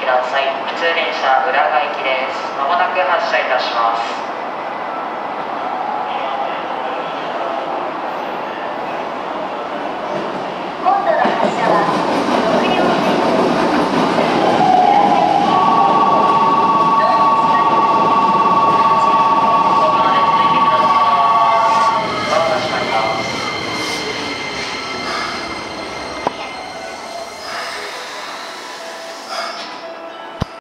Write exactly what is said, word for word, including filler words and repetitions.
ください。普通電車浦賀行きです。まもなく発車いたします。